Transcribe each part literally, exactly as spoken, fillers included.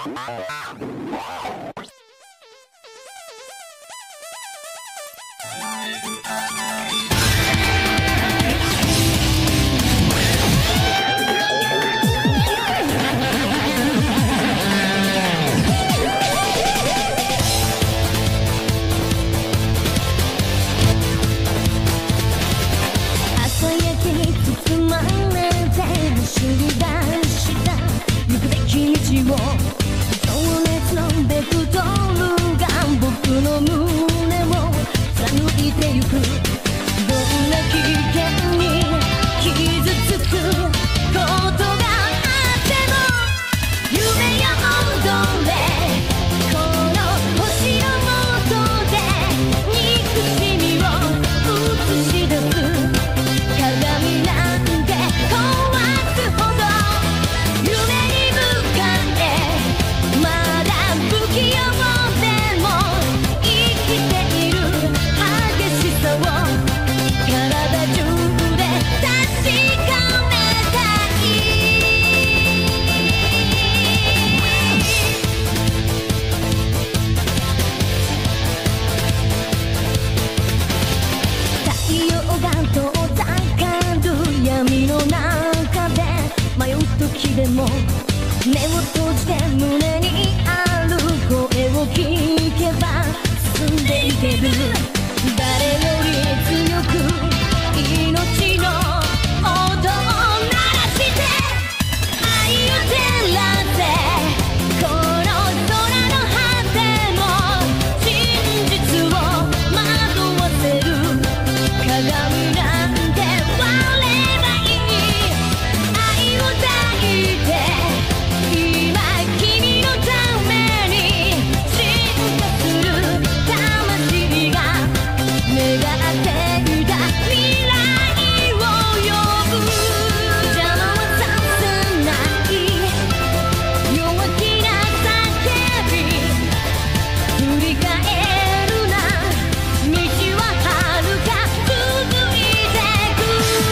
でも目を閉じて胸にある声を聞けば進んでいける。誰より強く命の音を鳴らして愛を照らせこの空の果ても真実を惑わせる鏡なんて割ればいい愛を抱いて今君のために進化する魂が願っていた未来を呼ぶ。邪魔はさせない弱気な叫び振り返るな道は遥か続いてく。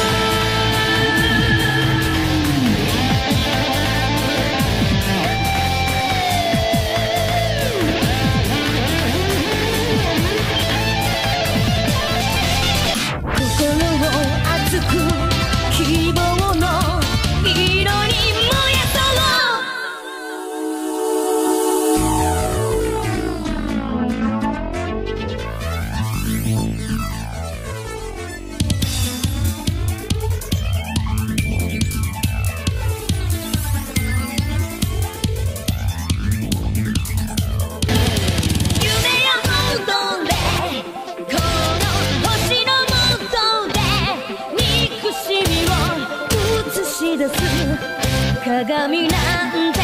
心を熱く希望の色に燃やそう。夢よ踊れこの星の下で憎しみを映し出す鏡なんて